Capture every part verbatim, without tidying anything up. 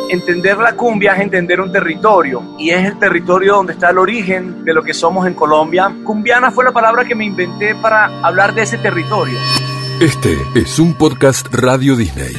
Entender la cumbia es entender un territorio, y es el territorio donde está el origen de lo que somos en Colombia. Cumbiana fue la palabra que me inventé para hablar de ese territorio. Este es un podcast Radio Disney.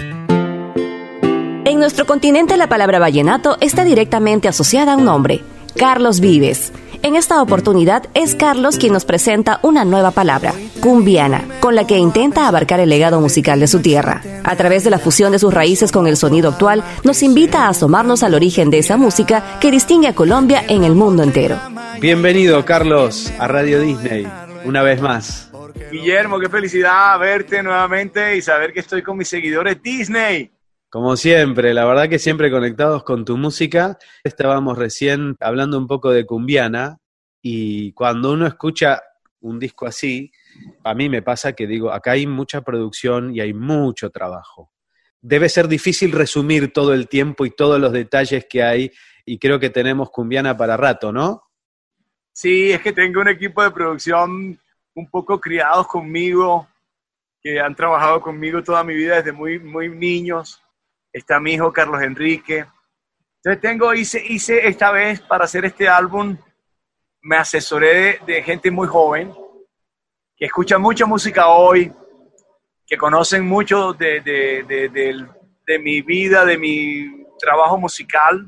En nuestro continente la palabra vallenato está directamente asociada a un nombre, Carlos Vives. En esta oportunidad es Carlos quien nos presenta una nueva palabra, cumbiana, con la que intenta abarcar el legado musical de su tierra. A través de la fusión de sus raíces con el sonido actual, nos invita a asomarnos al origen de esa música que distingue a Colombia en el mundo entero. Bienvenido, Carlos, a Radio Disney, una vez más. Guillermo, qué felicidad verte nuevamente y saber que estoy con mis seguidores Disney. Como siempre, la verdad que siempre conectados con tu música. Estábamos recién hablando un poco de cumbiana y cuando uno escucha un disco así, a mí me pasa que digo, acá hay mucha producción y hay mucho trabajo. Debe ser difícil resumir todo el tiempo y todos los detalles que hay y creo que tenemos cumbiana para rato, ¿no? Sí, es que tengo un equipo de producción un poco criados conmigo, que han trabajado conmigo toda mi vida desde muy, muy niños. Está mi hijo Carlos Enrique. Entonces tengo, hice, hice esta vez para hacer este álbum, me asesoré de, de gente muy joven, que escucha mucha música hoy, que conocen mucho de, de, de, de, de mi vida, de mi trabajo musical,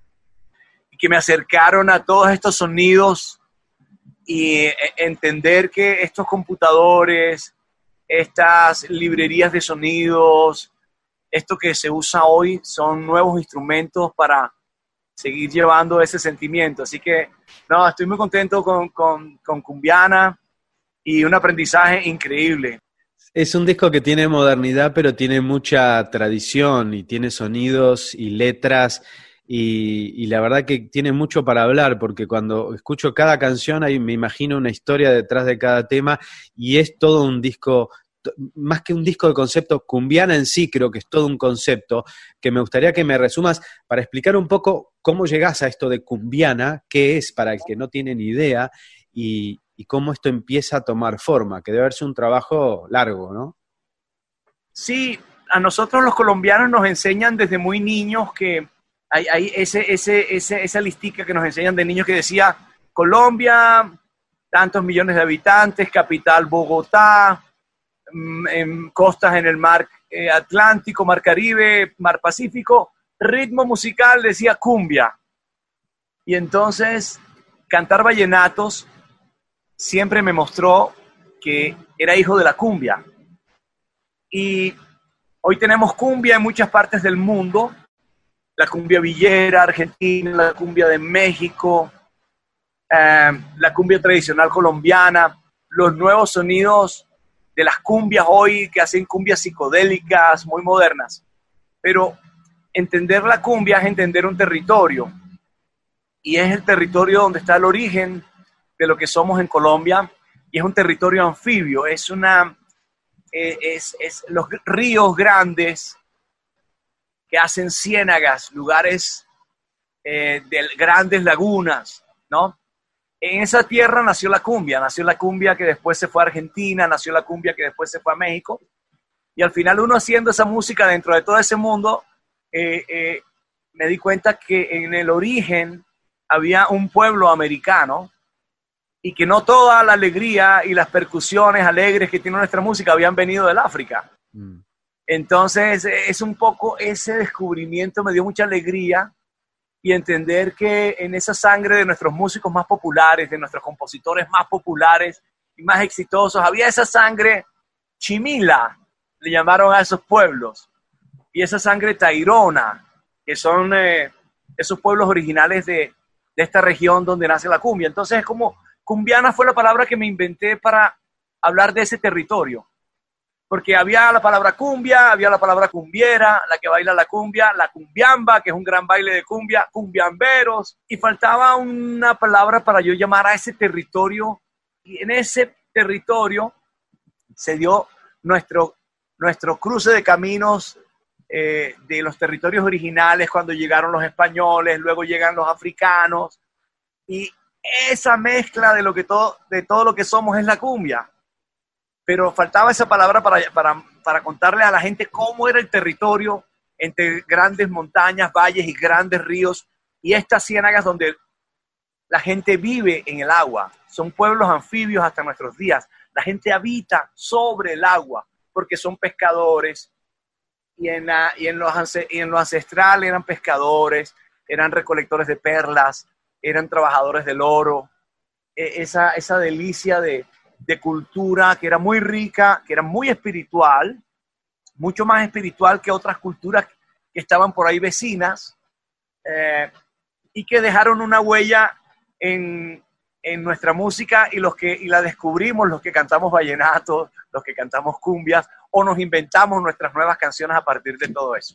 y que me acercaron a todos estos sonidos y entender que estos computadores, estas librerías de sonidos, esto que se usa hoy son nuevos instrumentos para seguir llevando ese sentimiento. Así que, no, estoy muy contento con, con, con Cumbiana y un aprendizaje increíble. Es un disco que tiene modernidad, pero tiene mucha tradición y tiene sonidos y letras y, y la verdad que tiene mucho para hablar, porque cuando escucho cada canción ahí me imagino una historia detrás de cada tema y es todo un disco. Más que un disco de concepto, cumbiana en sí creo que es todo un concepto que me gustaría que me resumas para explicar un poco cómo llegás a esto de cumbiana, qué es para el que no tiene ni idea y, y cómo esto empieza a tomar forma, que debe verse un trabajo largo, ¿no? Sí, a nosotros los colombianos nos enseñan desde muy niños que hay, hay ese, ese, ese, esa listica que nos enseñan de niños que decía Colombia, tantos millones de habitantes, capital Bogotá, en costas en el mar eh, Atlántico, mar Caribe, mar Pacífico, ritmo musical decía cumbia. Y entonces cantar vallenatos siempre me mostró que era hijo de la cumbia. Y hoy tenemos cumbia en muchas partes del mundo, la cumbia villera argentina, la cumbia de México, eh, la cumbia tradicional colombiana, los nuevos sonidos de las cumbias hoy que hacen cumbias psicodélicas, muy modernas. Pero entender la cumbia es entender un territorio. Y es el territorio donde está el origen de lo que somos en Colombia. Y es un territorio anfibio. Es una... Eh, es, es los ríos grandes que hacen ciénagas, lugares eh, de grandes lagunas, ¿no? En esa tierra nació la cumbia, nació la cumbia que después se fue a Argentina, nació la cumbia que después se fue a México, y al final uno haciendo esa música dentro de todo ese mundo, eh, eh, me di cuenta que en el origen había un pueblo americano, y que no toda la alegría y las percusiones alegres que tiene nuestra música habían venido del África. Mm. Entonces, es un poco ese descubrimiento, me dio mucha alegría, y entender que en esa sangre de nuestros músicos más populares, de nuestros compositores más populares y más exitosos, había esa sangre chimila, le llamaron a esos pueblos, y esa sangre tairona, que son eh, esos pueblos originales de, de esta región donde nace la cumbia. Entonces es como, cumbiana fue la palabra que me inventé para hablar de ese territorio. Porque había la palabra cumbia, había la palabra cumbiera, la que baila la cumbia, la cumbiamba, que es un gran baile de cumbia, cumbiamberos, y faltaba una palabra para yo llamar a ese territorio, y en ese territorio se dio nuestro, nuestro cruce de caminos eh, de los territorios originales cuando llegaron los españoles, luego llegan los africanos, y esa mezcla de, lo que todo, de todo lo que somos es la cumbia. Pero faltaba esa palabra para, para, para contarle a la gente cómo era el territorio entre grandes montañas, valles y grandes ríos, y estas ciénagas donde la gente vive en el agua. Son pueblos anfibios hasta nuestros días. La gente habita sobre el agua porque son pescadores, y en, la, y en, los, y en lo ancestral eran pescadores, eran recolectores de perlas, eran trabajadores del oro. Esa, esa delicia de, de cultura que era muy rica, que era muy espiritual, mucho más espiritual que otras culturas que estaban por ahí vecinas, eh, y que dejaron una huella en, en nuestra música, y los que y la descubrimos, los que cantamos vallenatos, los que cantamos cumbias, o nos inventamos nuestras nuevas canciones a partir de todo eso.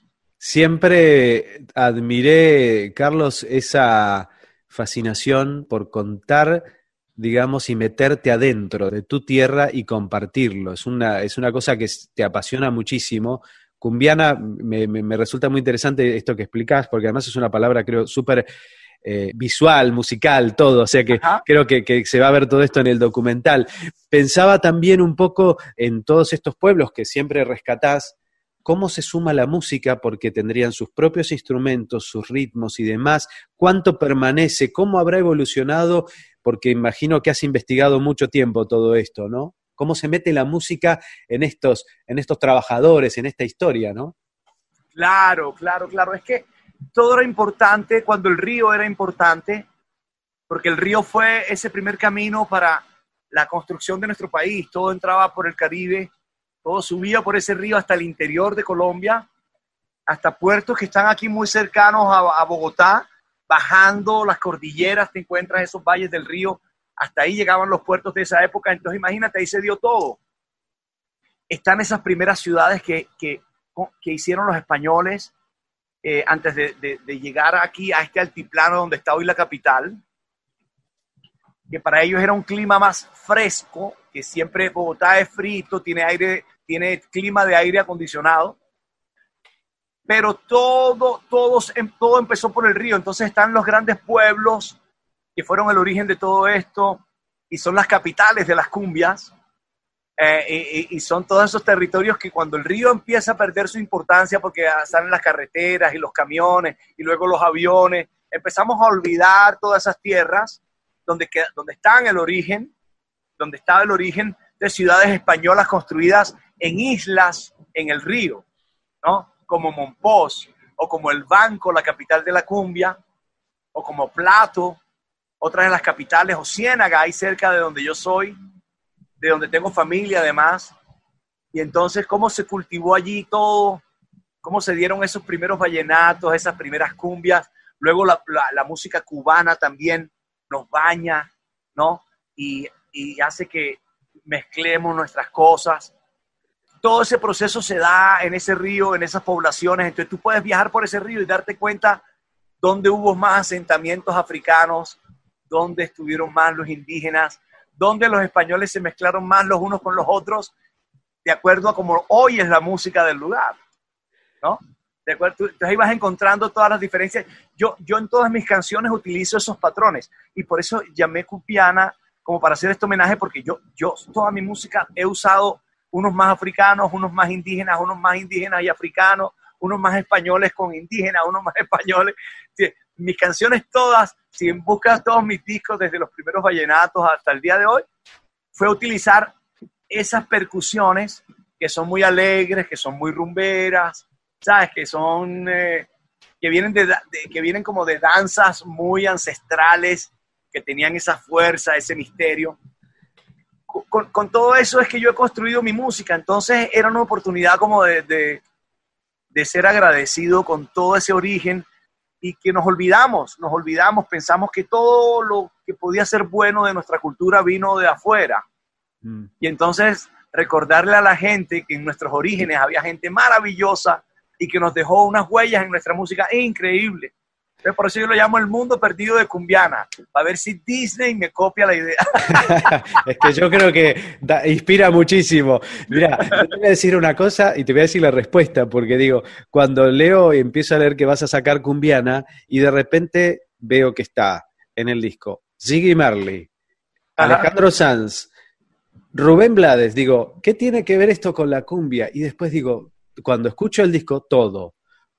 Siempre admiré, Carlos, esa fascinación por contar, digamos, y meterte adentro de tu tierra y compartirlo. Es una, es una cosa que te apasiona muchísimo. Cumbiana, me, me, me resulta muy interesante esto que explicás, porque además es una palabra, creo, súper eh, visual, musical, todo. O sea que Ajá. creo que, que se va a ver todo esto en el documental. Pensaba también un poco en todos estos pueblos que siempre rescatás, cómo se suma la música, porque tendrían sus propios instrumentos, sus ritmos y demás. ¿Cuánto permanece? ¿Cómo habrá evolucionado? Porque imagino que has investigado mucho tiempo todo esto, ¿no? ¿Cómo se mete la música en estos, en estos trabajadores, en esta historia, ¿no? Claro, claro, claro. Es que todo era importante cuando el río era importante, porque el río fue ese primer camino para la construcción de nuestro país. Todo entraba por el Caribe, todo subía por ese río hasta el interior de Colombia, hasta puertos que están aquí muy cercanos a, a Bogotá. Bajando las cordilleras te encuentras esos valles del río, hasta ahí llegaban los puertos de esa época. Entonces imagínate, ahí se dio todo. Están esas primeras ciudades que, que, que hicieron los españoles eh, antes de, de, de llegar aquí a este altiplano donde está hoy la capital, que para ellos era un clima más fresco, que siempre Bogotá es frito, tiene aire, tiene clima de aire acondicionado. Pero todo, todos, todo empezó por el río. Entonces están los grandes pueblos que fueron el origen de todo esto, y son las capitales de las cumbias, eh, y, y son todos esos territorios que cuando el río empieza a perder su importancia, porque salen las carreteras y los camiones y luego los aviones, empezamos a olvidar todas esas tierras donde, donde están el origen, donde estaba el origen de ciudades españolas construidas en islas en el río, ¿no? Como Monpós, o como El Banco, la capital de la cumbia, o como Plato, otra de las capitales, o Ciénaga, ahí cerca de donde yo soy, de donde tengo familia además. Y entonces, cómo se cultivó allí todo, cómo se dieron esos primeros vallenatos, esas primeras cumbias, luego la, la, la música cubana también nos baña, ¿no? Y, y hace que mezclemos nuestras cosas. Todo ese proceso se da en ese río, en esas poblaciones. Entonces tú puedes viajar por ese río y darte cuenta dónde hubo más asentamientos africanos, dónde estuvieron más los indígenas, dónde los españoles se mezclaron más los unos con los otros, de acuerdo a cómo hoy es la música del lugar, ¿no? De acuerdo, entonces ahí vas encontrando todas las diferencias. Yo, yo en todas mis canciones utilizo esos patrones, y por eso llamé Cumbiana como para hacer este homenaje, porque yo, yo toda mi música he usado unos más africanos, unos más indígenas, unos más indígenas y africanos, unos más españoles con indígenas, unos más españoles. Mis canciones todas, si buscas todos mis discos desde los primeros vallenatos hasta el día de hoy, fue utilizar esas percusiones que son muy alegres, que son muy rumberas, ¿sabes? Que son, eh, que vienen de, de, que vienen como de danzas muy ancestrales, que tenían esa fuerza, ese misterio. Con, con todo eso es que yo he construido mi música. Entonces era una oportunidad como de, de, de ser agradecido con todo ese origen, y que nos olvidamos, nos olvidamos, pensamos que todo lo que podía ser bueno de nuestra cultura vino de afuera. Mm. Y entonces recordarle a la gente que en nuestros orígenes había gente maravillosa y que nos dejó unas huellas en nuestra música increíbles. Entonces, por eso yo lo llamo El Mundo Perdido de Cumbiana, para ver si Disney me copia la idea. Es que yo creo que da, inspira muchísimo. Mira, yo te voy a decir una cosa y te voy a decir la respuesta, porque digo, cuando leo y empiezo a leer que vas a sacar Cumbiana, y de repente veo que está en el disco Ziggy Marley, Ajá. Alejandro Sanz, Rubén Blades, digo, ¿qué tiene que ver esto con la cumbia? Y después digo, cuando escucho el disco, todo.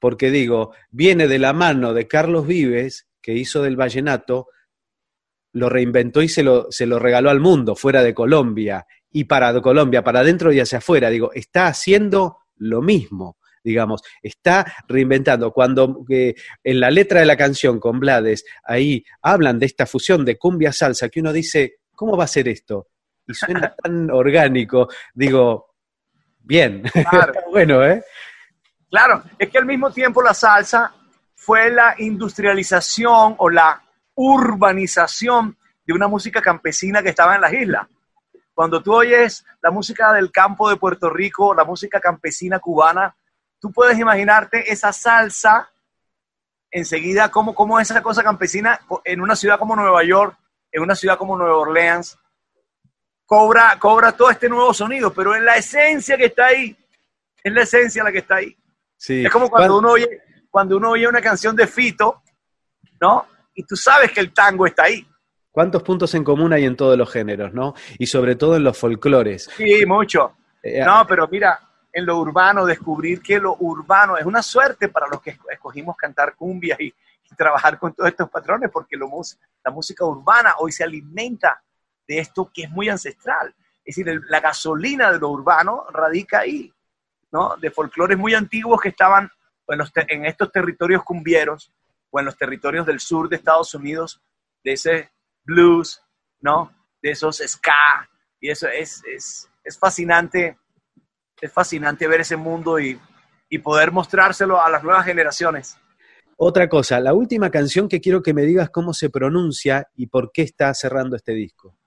porque digo, viene de la mano de Carlos Vives, que hizo del vallenato, lo reinventó y se lo, se lo regaló al mundo, fuera de Colombia, y para Colombia, para adentro y hacia afuera. Digo, está haciendo lo mismo, digamos, está reinventando. Cuando eh, en la letra de la canción con Blades, ahí hablan de esta fusión de cumbia salsa, que uno dice, ¿cómo va a ser esto? Y suena tan orgánico, digo, bien, claro. Está bueno, ¿eh? Claro, es que al mismo tiempo la salsa fue la industrialización o la urbanización de una música campesina que estaba en las islas. Cuando tú oyes la música del campo de Puerto Rico, la música campesina cubana, tú puedes imaginarte esa salsa enseguida como, como esa cosa campesina en una ciudad como Nueva York, en una ciudad como Nueva Orleans, cobra, cobra todo este nuevo sonido, pero en la esencia que está ahí, es la esencia la que está ahí. Sí. Es como cuando uno oye, cuando uno oye una canción de Fito, ¿no? Y tú sabes que el tango está ahí. ¿Cuántos puntos en común hay en todos los géneros, no? Y sobre todo en los folclores. Sí, mucho. Eh, no, pero mira, en lo urbano, descubrir que lo urbano es una suerte para los que escogimos cantar cumbia y, y trabajar con todos estos patrones, porque lo, la música urbana hoy se alimenta de esto que es muy ancestral. Es decir, el, la gasolina de lo urbano radica ahí, ¿no? De folclores muy antiguos que estaban en, los te, en estos territorios cumbieros o en los territorios del sur de Estados Unidos, de ese blues, ¿no? De esos ska, y eso es, es, es fascinante, es fascinante ver ese mundo y, y poder mostrárselo a las nuevas generaciones. Otra cosa, la última canción que quiero que me digas cómo se pronuncia y por qué está cerrando este disco.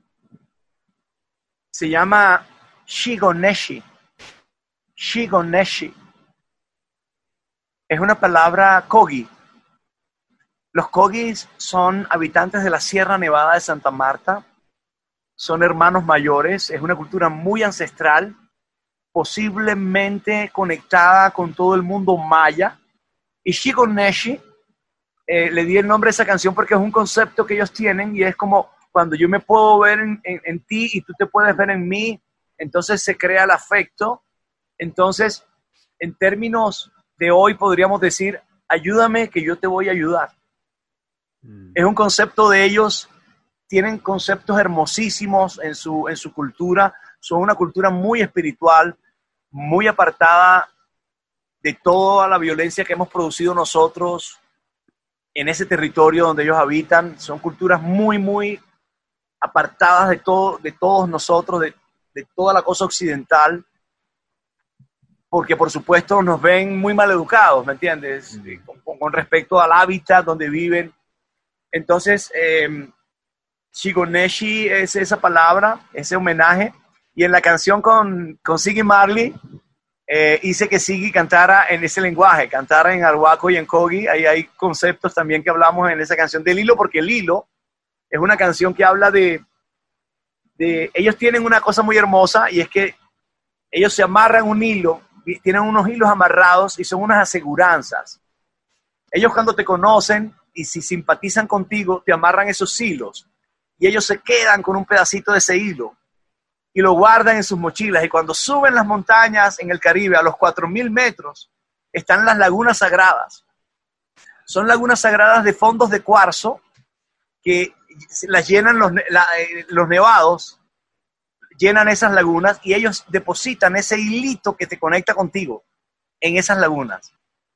Se llama Shigoneshi. Shigoneshi. Es una palabra Kogi. Los Kogis son habitantes de la Sierra Nevada de Santa Marta, son hermanos mayores, es una cultura muy ancestral, posiblemente conectada con todo el mundo maya. Y Shigoneshi, eh, le di el nombre a esa canción porque es un concepto que ellos tienen y es como cuando yo me puedo ver en, en, en ti y tú te puedes ver en mí, entonces se crea el afecto. Entonces, en términos de hoy podríamos decir, ayúdame que yo te voy a ayudar. Es un concepto de ellos, tienen conceptos hermosísimos en su, en su cultura, son una cultura muy espiritual, muy apartada de toda la violencia que hemos producido nosotros en ese territorio donde ellos habitan. Son culturas muy, muy apartadas de, todo, de todos nosotros, de, de toda la cosa occidental, porque por supuesto nos ven muy mal educados, ¿me entiendes? Con, con respecto al hábitat donde viven. Entonces, eh, Shigoneshi es esa palabra, ese homenaje. Y en la canción con, con Ziggy Marley, eh, hice que Ziggy cantara en ese lenguaje, cantara en arhuaco y en kogi. Ahí hay conceptos también que hablamos en esa canción del hilo, porque el hilo es una canción que habla de, de... Ellos tienen una cosa muy hermosa y es que ellos se amarran un hilo, tienen unos hilos amarrados y son unas aseguranzas. Ellos cuando te conocen y si simpatizan contigo, te amarran esos hilos y ellos se quedan con un pedacito de ese hilo y lo guardan en sus mochilas. Y cuando suben las montañas en el Caribe a los cuatro mil metros, están las lagunas sagradas. Son lagunas sagradas de fondos de cuarzo que las llenan los, la, los nevados, llenan esas lagunas y ellos depositan ese hilito que te conecta contigo en esas lagunas.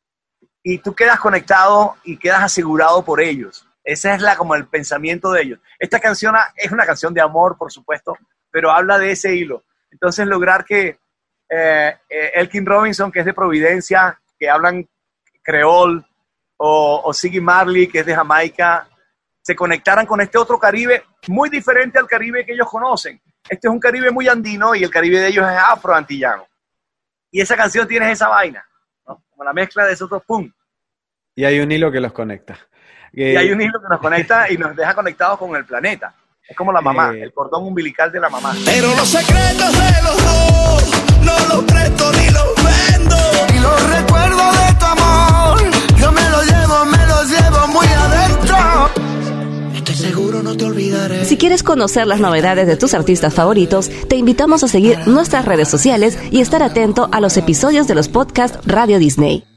Y tú quedas conectado y quedas asegurado por ellos. Ese es la, como el pensamiento de ellos. Esta canción es una canción de amor, por supuesto, pero habla de ese hilo. Entonces lograr que eh, eh, Elkin Robinson, que es de Providencia, que hablan creol, o, o Ziggy Marley, que es de Jamaica, se conectaran con este otro Caribe muy diferente al Caribe que ellos conocen. Este es un Caribe muy andino y el Caribe de ellos es afroantillano. Y esa canción tiene esa vaina, ¿no? Como la mezcla de esos dos, ¡pum! Y hay un hilo que los conecta. Y hay un hilo que nos conecta y nos deja conectados con el planeta. Es como la mamá, eh, el cordón umbilical de la mamá. Pero los secretos de los dos no los presto ni los vendo. Y los recuerdos de tu amor yo me los llevo, me los llevo muy adentro. Estoy seguro no te olvidaré. Si quieres conocer las novedades de tus artistas favoritos, te invitamos a seguir nuestras redes sociales y estar atento a los episodios de los podcasts Radio Disney.